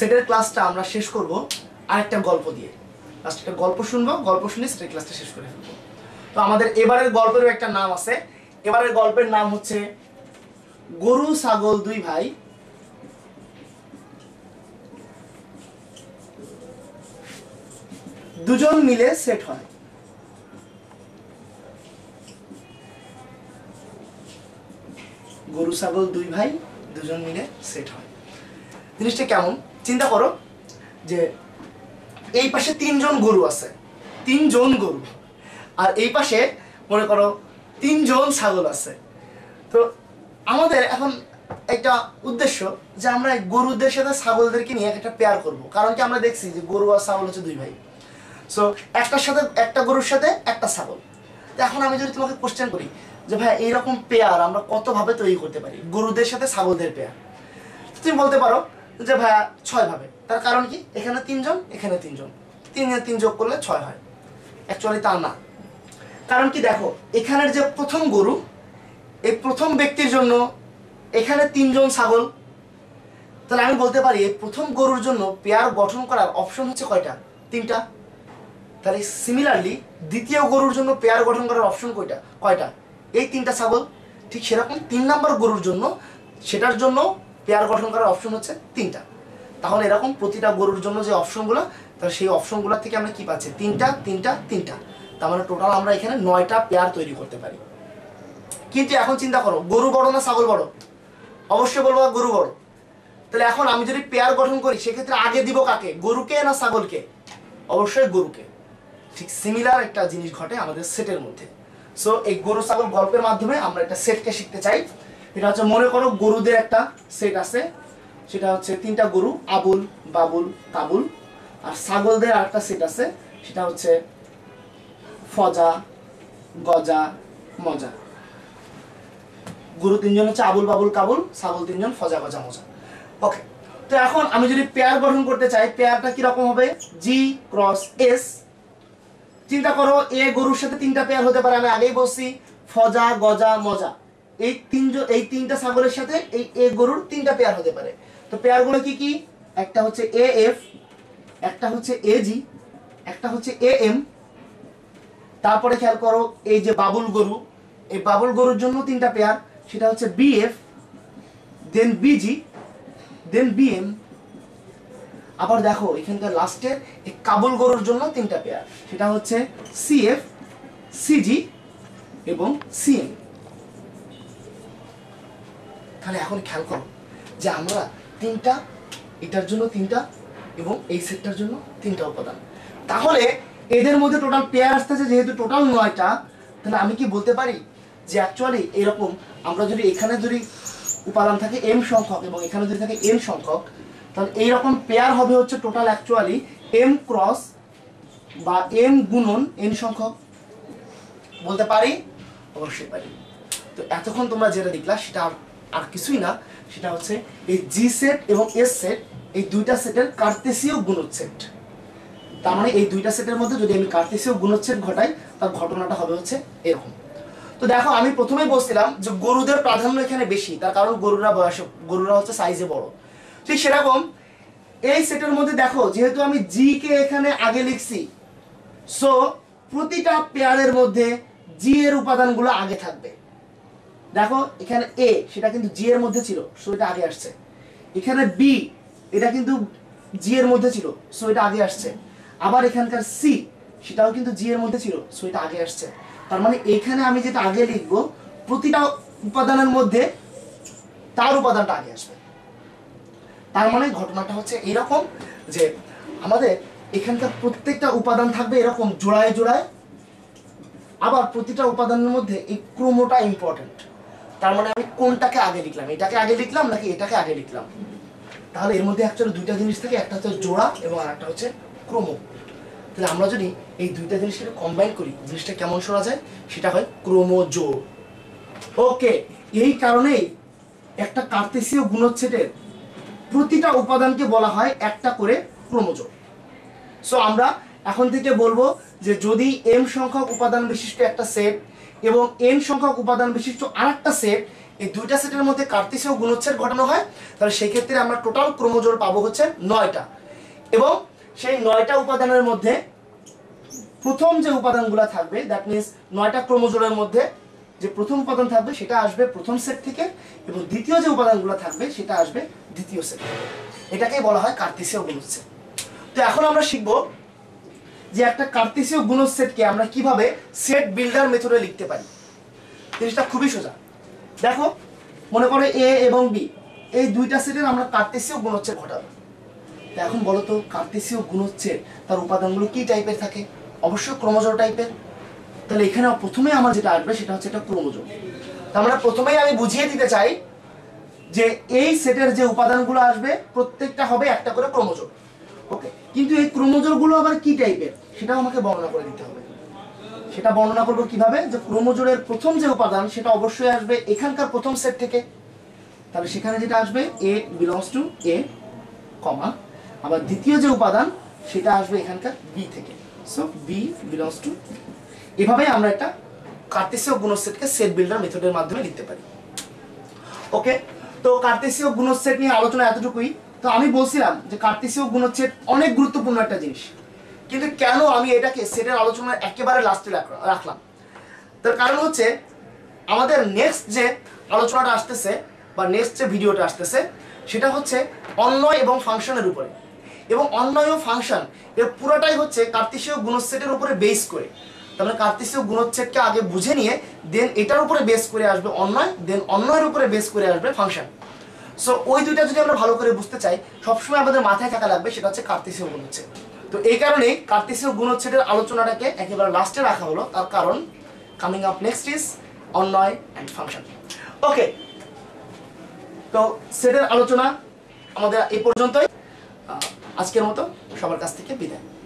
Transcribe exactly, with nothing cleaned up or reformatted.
সেটের ক্লাসটা আমরা শেষ করব আরেকটা গল্প দিয়ে। লাস্ট একটা গল্প শুনবো, গল্প শুনে সেটের ক্লাসটা শেষ করে ফেলবো। তো আমাদের এবারের গল্পেরও একটা নাম আছে। এবারের গল্পের নাম হচ্ছে গরু ছাগল দুই ভাই দুজন মিলে সেট হয়। গরু ছাগল দুই ভাই দুজন মিলে সেট হয়। জিনিসটা কেমন চিন্তা করো, যে এই পাশে তিনজন গরু আছে, তিনজন গরু, আর এই পাশে মনে করো তিনজন ছাগল আছে। তো আমাদের এখন একটা উদ্দেশ্য যে আমরা গরুদের সাথে ছাগলদেরকে নিয়ে একটা পেয়ার করব, কারণ কি আমরা দেখছি যে গরু আর ছাগল হচ্ছে দুই ভাই। সো একটার সাথে একটা গরুর সাথে একটা ছাগল। তো এখন আমি যদি তোমাকে কোশ্চেন করি যে ভাই এইরকম পেয়ার আমরা কতভাবে তৈরি করতে পারি, গরুদের সাথে ছাগলদের পেয়ার, তুমি বলতে পারো যে ভাইয়া ছয় ভাবে। তার কারণ কি, এখানে তিনজন এখানে তিনজন, তিন তিন যোগ করলে ছয় হয়। অ্যাকচুয়ালি তা না, কারণ কি দেখো এখানের যে প্রথম গরু, এই প্রথম ব্যক্তির জন্য এখানে তিনজন ছাগল, তাহলে আমি বলতে পারি এই প্রথম গরুর জন্য পেয়ার গঠন করার অপশন হচ্ছে কয়টা, তিনটা। তাহলে সিমিলারলি দ্বিতীয় গরুর জন্য পেয়ার গঠন করার অপশন কয়টা, কয়টা, এই তিনটা ছাগল। ঠিক সেরকম তিন নম্বর গরুর জন্য সেটার জন্য পেয়ার গঠন করার অপশন হচ্ছে তিনটা। তাহলে এরকম প্রতিটা গরুর জন্য যে অপশনগুলো, তাহলে সেই অপশনগুলো থেকে আমরা কি পাচ্ছি, তিনটা তিনটা তিনটা, তার মানে টোটাল আমরা এখানে নয়টা পেয়ার তৈরি করতে পারি। কিন্তু এখন চিন্তা করো, গরু বড় না ছাগল বড়? অবশ্যই বলবো গরু বড়। তাহলে এখন আমি যদি পেয়ার গঠন করি সেক্ষেত্রে আগে দিব কাকে, গরুকে না ছাগলকে? অবশ্যই গরুকে। ঠিক সিমিলার একটা জিনিস ঘটে আমাদের সেটের মধ্যে। সো এই গরু ছাগল গল্পের মাধ্যমে আমরা একটা সেটকে শিখতে চাই। এটা হচ্ছে মনে করো গরুদের একটা সেট আছে, সেটা হচ্ছে তিনটা গরু, আবুল বাবুল কাবুল। আর ছাগলদের আরেকটা সেট আছে, সেটা হচ্ছে ফজা গজা মজা। গরু তিনজন হচ্ছে আবুল বাবুল কাবুল, ছাগল তিনজন ফজা গজা মজা। ওকে, তো এখন আমি যদি পেয়ার গঠন করতে চাই, পেয়ারটা কিরকম হবে, জি ক্রস এস। চিন্তা করো এ গরুর সাথে তিনটা পেয়ার হতে পারে, আমি আগেই বলছি ফজা গজা মজা। এই তিনজন এই তিনটা ছাগলের সাথে এই এ গরুর তিনটা পেয়ার হতে পারে। তো পেয়ারগুলো কি কি, একটা হচ্ছে এ এফ, একটা হচ্ছে এ জি, একটা হচ্ছে এ এম। তারপরে খেয়াল করো এই যে বাবুল গরু, এই বাবুল গরুর জন্য তিনটা পেয়ার, সেটা হচ্ছে B F, then BG, then B M. আবার দেখো এখানকার লাস্টের এই কাবুল গরুর জন্য তিনটা পেয়ার, সেটা হচ্ছে সি এফ, সিজি এবং সিএম। তাহলে এখন খেয়াল করো যে আমরা তিনটা, এটার জন্য তিনটা এবং এই সেটটার জন্য তিনটা উপাদান। তাহলে এদের মধ্যে টোটাল পেয়ার আসতেছে যেহেতু টোটাল নয়টা, তাহলে আমি কি বলতে পারি যে অ্যাকচুয়ালি এরকম আমরা যদি এখানে যদি উপাদান থাকে এম সংখ্যক এবং এখানে যদি থাকে এন সংখ্যক, তাহলে এইরকম পেয়ার হবে হচ্ছে টোটাল অ্যাকচুয়ালি এম ক্রস বা এম গুণন এন সংখ্যক। বলতে পারি? অবশ্যই পারি। তো এতক্ষণ তোমরা যেটা দেখলা সেটা আর কিছুই না, সেটা হচ্ছে এই জি সেট এবং এস সেট, এই দুইটা সেটের কার্তেসীয় গুণচ্ছেদ। তার মানে এই দুইটা সেটের মধ্যে যদি আমি কার্তেসীয় গুণচ্ছেদ ঘটাই, তার ঘটনাটা হবে হচ্ছে এরকম। তো দেখো আমি প্রথমেই বলছিলাম যে গরুদের প্রাধান্য এখানে বেশি, তার কারণ গরুরা বয়সে, গরুরা হচ্ছে সাইজে বড়। ঠিক সেরকম এই সেটের মধ্যে দেখো যেহেতু আমি জি কে এখানে আগে লিখছি, সো প্রতিটা পেয়ারের মধ্যে জি এর উপাদানগুলো আগে থাকবে। দেখো এখানে এ, সেটা কিন্তু জি এর মধ্যে ছিল, সো এটা আগে আসছে। এখানে বি, এটা কিন্তু জি এর মধ্যে ছিল, সো এটা আগে আসছে। আবার এখানকার সি, সেটাও কিন্তু জি এর মধ্যে ছিল, সো এটা আগে আসছে। তার মানে এখানে আমি যেটা আগে লিখবো, প্রতিটা উপাদানের মধ্যে তার উপাদানটা আগে আসবে। তার মানে ঘটনাটা হচ্ছে এরকম যে আমাদের এখানকার প্রত্যেকটা উপাদান থাকবে এরকম জোড়ায় জোড়ায়। আবার প্রতিটা উপাদানের মধ্যে এই ক্রমটা ইম্পর্টেন্ট। তার মানে আমি কোনটাকে আগে লিখলাম, এটাকে আগে লিখলাম নাকি এটাকে আগে লিখলাম। তাহলে এর মধ্যে অ্যাকচুয়ালি দুইটা জিনিস থাকে, একটা হচ্ছে জোড়া এবং আরেকটা হচ্ছে ক্রম। তাহলে আমরা যদি এই দুইটা জিনিসকে কম্বাইন করি, জিনিসটা কেমন শোনা যায়, সেটা হয় ক্রমজোড়। ওকে, এই কারণেই একটা কার্তেসীয় গুণচ্ছেদের প্রতিটা উপাদানকে বলা হয় একটা করে ক্রমজোড়। সো আমরা এখন থেকে বলবো যে যদি এম সংখ্যক উপাদান বিশিষ্ট একটা সেট এবং এন সংখ্যক উপাদান বিশিষ্ট আরেকটা সেট এই দুইটা সেটের মধ্যে কার্তেশীয় গুণোচ্ছেদ ঘটানো হয়, তাহলে সেই ক্ষেত্রে আমরা টোটাল ক্রোমোজোম পাবো হচ্ছে নয়টা। এবং সেই নয়টা উপাদানের মধ্যে প্রথম যে উপাদানগুলো থাকবে, দ্যাট মিনস নয়টা ক্রোমোজোমের মধ্যে যে প্রথম উপাদান থাকবে সেটা আসবে প্রথম সেট থেকে, এবং দ্বিতীয় যে উপাদানগুলো থাকবে সেটা আসবে দ্বিতীয় সেট থেকে। এটাকেই বলা হয় কার্তেশীয় গুণোচ্ছেদ। তো এখন আমরা শিখব যে একটা কার্তেশীয় গুণোচ্ছেদকে আমরা কিভাবে সেট বিল্ডার মেথডে লিখতে পারি। জিনিসটা খুবই সোজা। দেখো, মনে করো এ এবং বি এই দুইটা সেটের আমরা কার্তেশীয় গুণোচ্ছেদ ঘটাবো। এখন বলো তো, কার্তেশীয় গুণোচ্ছেদ তার উপাদানগুলো কি টাইপের থাকে? অবশ্যই ক্রোমোজোম টাইপের। তাহলে এখানে প্রথমে আমার যেটা আসবে সেটা হচ্ছে একটা ক্রোমোজোম। তার মানে প্রথমেই আমি বুঝিয়ে দিতে চাই যে এই সেটের যে উপাদানগুলো আসবে প্রত্যেকটা হবে একটা করে ক্রোমোজোম। ওকে, কিন্তু এই ক্রোমোজোমগুলো আবার কি টাইপের সেটাও আমাকে বর্ণনা করে দিতে হবে। সেটা বর্ণনা করবো কিভাবে? যে ক্রোমোজোমের প্রথম যে উপাদান সেটা অবশ্যই আসবে এখানকার প্রথম সেট থেকে। তাহলে সেখানে যেটা আসবে এ বিলংস টু এ, কমা, আবার দ্বিতীয় যে উপাদান সেটা আসবে এখানকার বি থেকে। So B belongs to. এভাবেই আমরা একটা কার্তেশীয় গুণোচ্ছেদকে সেট বিল্ডার মেথডের মাধ্যমে লিখতে পারি। ওকে, তো কার্তেশীয় গুণোচ্ছেদ নিয়ে আলোচনা এতটুকুই। তো আমি বলছিলাম যে কার্তেশীয় গুণোচ্ছেদ অনেক গুরুত্বপূর্ণ একটা জিনিস, কিন্তু কেন আমি এটাকে সেটের আলোচনার একেবারে লাস্টে রাখলাম? তার কারণ হচ্ছে আমাদের নেক্সট যে আলোচনাটা আসতেছে বা নেক্সট যে ভিডিওটা আসতেছে সেটা হচ্ছে অন্বয় এবং ফাংশনের উপরে। এবং অন্বয় ও ফাংশন এর পুরোটাই হচ্ছে কার্তেশীয় গুণোচ্ছেদের উপরে বেস করে। তাহলে কার্তেশীয় গুণোচ্ছেদকে আগে বুঝে নিয়ে দেন এটার উপরে বেস করে আসবে অন্বয়, দেন অন্বয়ের উপরে বেস করে আসবে ফাংশন। সো ওই দুইটা যদি আমরা ভালো করে বুঝতে চাই, সবসময় আমাদের মাথায় থাকা লাগবে সেটা হচ্ছে কার্তেশীয় গুণোচ্ছেদ। তো এই কারণেই কার্তেশীয় গুণোচ্ছেদের আলোচনাটাকে একেবারে লাস্টে রাখা হলো, তার কারণ কামিং আপ নেক্সট ইজ অন্বয় অ্যান্ড ফাংশন। ওকে, তো সেটের আলোচনা আমাদের এই পর্যন্তই। আজকের মতো সবার কাছ থেকে বিদায়।